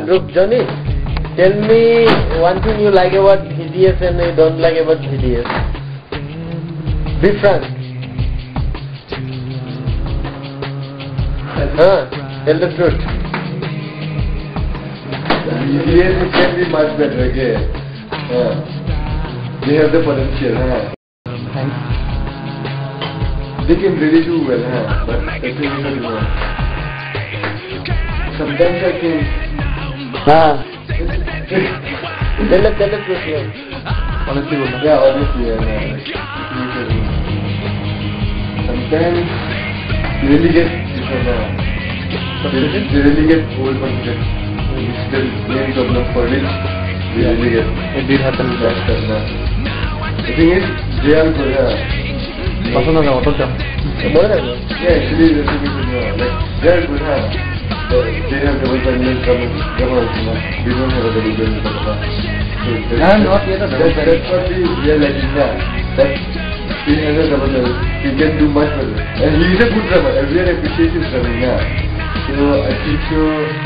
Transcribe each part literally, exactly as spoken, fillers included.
group, Johnny. Tell me one thing you like about V D S and you don't like about V D S. Be frank. Huh? Tell the truth. V D S can be much better, okay? Uh, they have the potential, huh? Thanks. They can really do well, huh? But the thing is, you know, sometimes I think... Ah. Tell the, tell the truth, yeah. Honestly, बोलना. Yeah, obviously, yeah. yeah. Sometimes you really get, you know, they really get overconfident. It's the main problem for which they Yeah. really get. It did happen with that that. stuff now. The thing is, they are good, yeah. पसंद है auto क्या? More than that. Yeah, actually, the thing is, you know, like, they are good, huh? They, they have double barrel drummers, drummers, you know. We don't have a double barrel drummer. So that's, I am not yet a double that's, barrel. that's what we realize, yeah. That he has a double barrel. He can do much better. And he is a good drummer. Everyone appreciates his drumming, yeah. So I think so.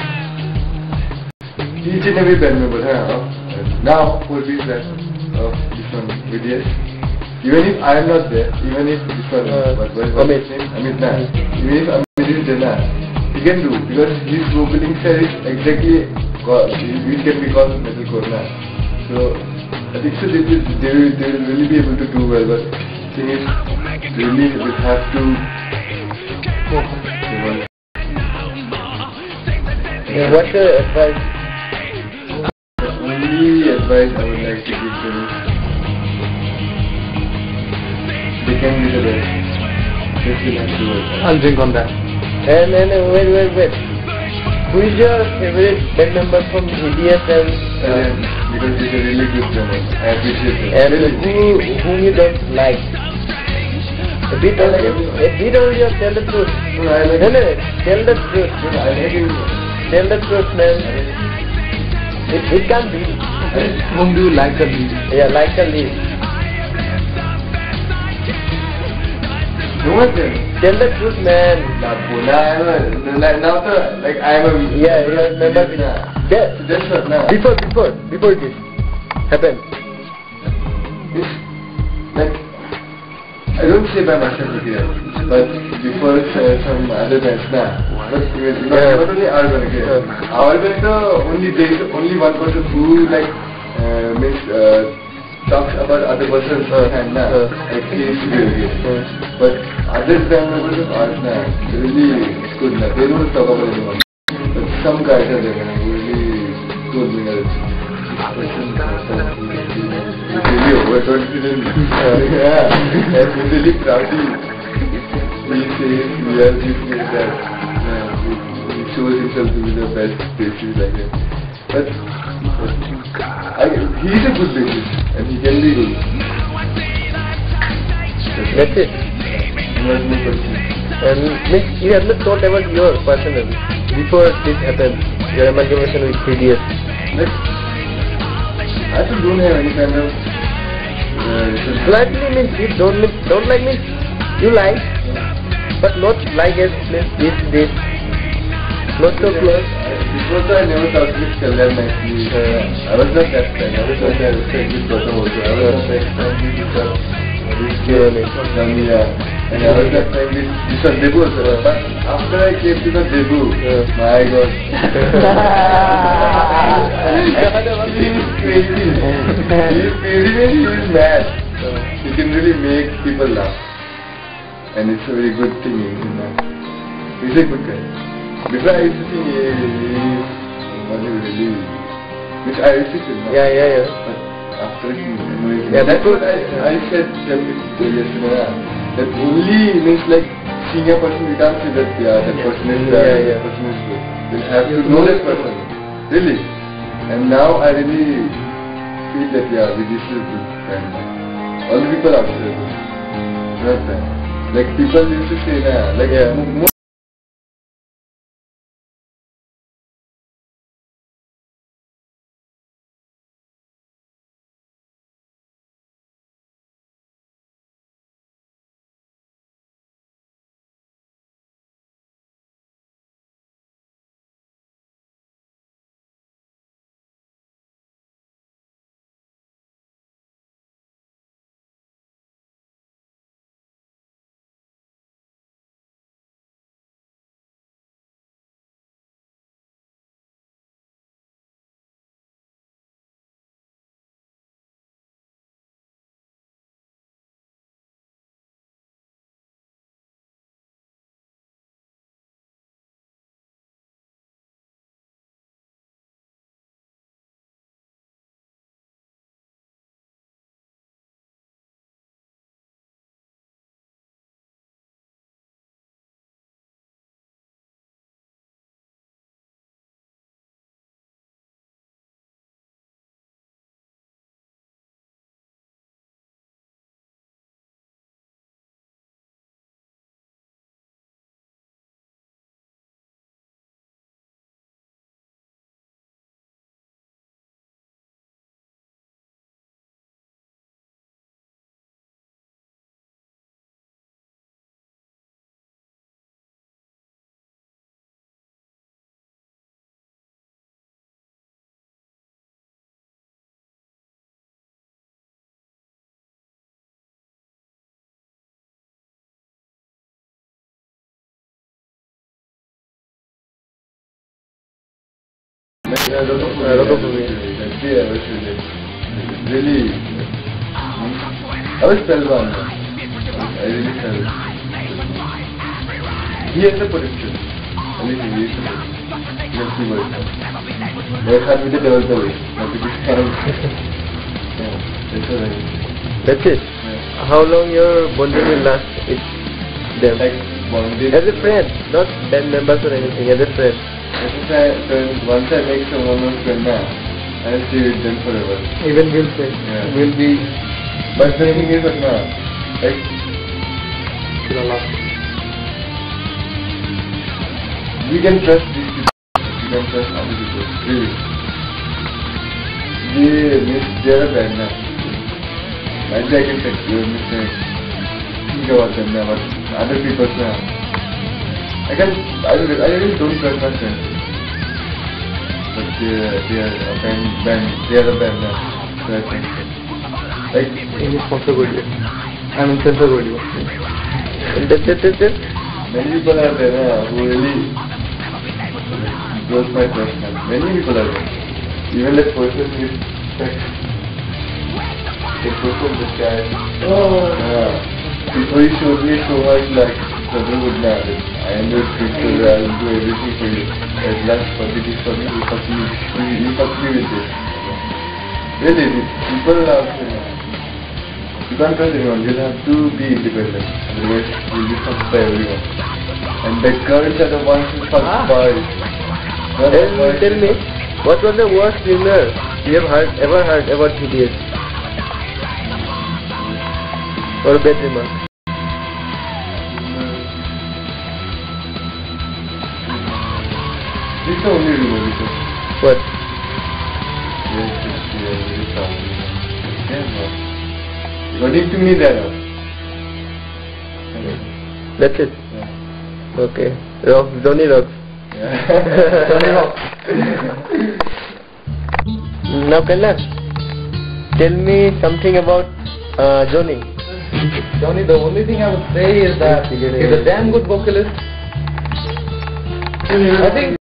Each and every band member, huh? Of, now, for this band of this one, V D S. Even if I am not there, even if this one, Uh, what what what Amit. his name? Amit, nah. Even if Amit is there, nah, he can do because his vocaling style is exactly co- it can be called metalcore, nah. So I think so they will, they will they will really be able to do well, but the thing is, really will have to. Yeah, what's your advice? The only advice I would like to give them is they can be the best. They still have to work hard. I'll drink on that. And then uh, wait, wait, wait. Who is your favorite band member from V D S and uh, And because he's a really good drummer, I appreciate him. and Really. who whom you don't like? A bit I like only, everyone. a bit only. Just tell the truth. No, I like No, him. no, tell the truth. No, no, I like him. Tell the truth, man. It it can't be. Whom do you like the least? Yeah, like a leaf. No one can. Tell the truth, man. Now, I am a, like, now the, like, I am a... Yeah, you are member. Nah. Yeah. So that's what, nah. Before, before, before this happened. It's, like, I don't say by myself here, but before uh, some other bands, nah. But even, not, Yeah. not only our band, okay. Yeah. Our band, uh, only, there is only one person who, like, uh, means, uh, talks about other person's Uh, hand, nah. uh. Like, he is okay. Uh. But other band members of ours, nah, they really good, nah. They don't talk about anyone. But some guys are there, nah, who really told me that this person has something, you know, it's really overconfident. Yeah, and we're really proud. He says we are this, we are that. Yeah, he, he shows himself to be the best bassist like that. But, but I, he is a good bassist, and he can be good. That's it. Not more question. And means you have not thought about your personal before this happened. Your amalgamation with V D S. Like, I just don't have any kind of uh, Slightly means you don't mean, don't like means you like, but not like as means this this. Not so close. Before that, I never talked with Kalyan nicely. Uh, I was not that friend. I was not that friend with Gautam also. I was not that friend with this one. This Kirani. Namiya. And I was not friend with this one, Debu also. But after I came to the Debu, Yeah. my God. He is crazy. He is crazy and he is mad. He can really make people laugh. And it's a very good thing. You know. He's a good guy. Before I used to think he is only really, which I used to think. Yeah, yeah, yeah. But after knowing him, Yeah, that's that's what I, I said them yesterday. Yeah. That only means like seeing a person, we can't say that yeah, that person is bad, Yeah, yeah. that person is good. We'll have to know that person. Really. And now I really feel that yeah, we this is good friend. All the people out there, not bad. Like people used to say, nah, like Yeah. mo- Yeah, Rotophobia. Uh, Rotophobia. That's the I was really, really. I was spellbound. I really felt. He has the potential. At least he is. Let's see what it comes. They can't be the devil's away. Not to be kind. Yeah, that's all right. That's it. Yeah. How long your bonding will last with them? Like bonded. As a friend, not band members or anything. As a friend. As a friend, once I make someone a friend now, I'll stay with them forever. Even we'll say, Yeah. we'll be But the thing is that now, like, till the last. we can trust these people, we can trust other people, really. They miss their band now. Like I can say, you're missing, think about them now, but other people now. I can, I, don't, I really don't trust my friends. But they, they are a band, band, they are a band now. So I think, like, English sponsor video. I mean censor video. That, that, that, that. many people are there now who really blows my trust now. Many people are there. Even that person with sex. That person, this guy. Oh. Yeah. Before he showed me so much like brotherhood now. I am your sister, I will do everything for you. At last, what did he for me? He fucked me, he, he fucked me with this. Really, people are now. You can't trust anyone, you'll have to be independent. Otherwise, you'll be fucked by everyone. And the girls are the ones who fuck Ah. boys. Not the Tell, boys. tell me, what was the worst rumor you have heard, ever heard about T D S? Or bad remark? This is the only rumor because What? yes, yes, yes, very sorry. Yeah, no. According to me, there are. That's it? Yeah. Okay. Rock, Johnny Rocks. Yeah. Johnny Rocks. Now Kailash, tell me something about uh, Johnny. Johnny, the only thing I would say is that he's a damn good vocalist. I think